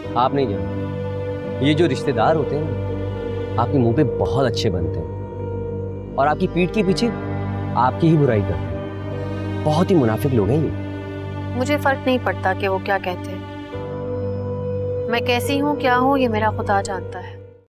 आप नहीं जानते, ये जो रिश्तेदार होते हैं ना, आपके मुंह पे बहुत अच्छे बनते हैं और आपकी पीठ के पीछे आपकी ही बुराई करते हैं। बहुत ही मुनाफिक लोग हैं ये। मुझे फर्क नहीं पड़ता कि वो क्या कहते हैं। मैं कैसी हूँ क्या हूँ ये मेरा खुदा जानता है।